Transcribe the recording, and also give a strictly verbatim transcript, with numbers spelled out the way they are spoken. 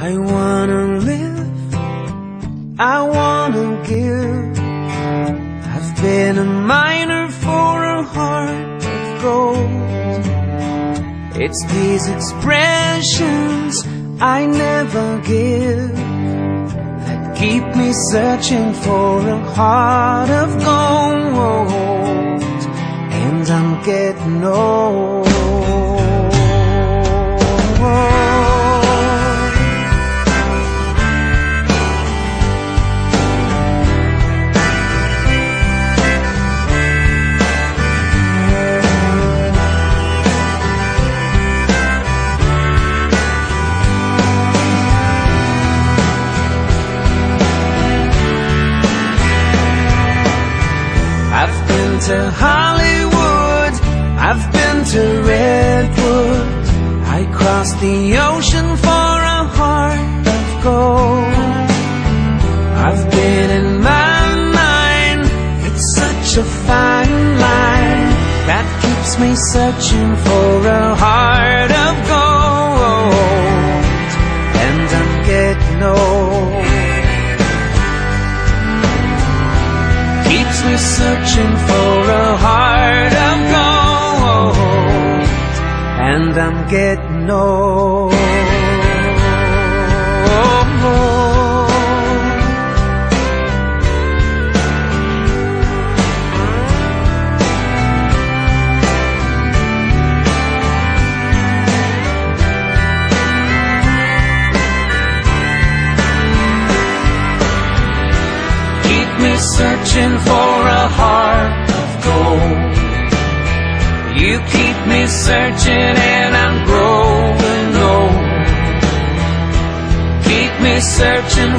I wanna live, I wanna give. I've been a miner for a heart of gold. It's these expressions I never give that keep me searching for a heart of gold. And I'm getting old. I've been to Hollywood, I've been to Redwood, I crossed the ocean for a heart of gold. I've been in my mind, it's such a fine line that keeps me searching for a heart of gold. And I'm getting old. Keeps me searching for a heart of gold. And I'm getting old. Searching for a heart of gold. You keep me searching and I'm growing old. Keep me searching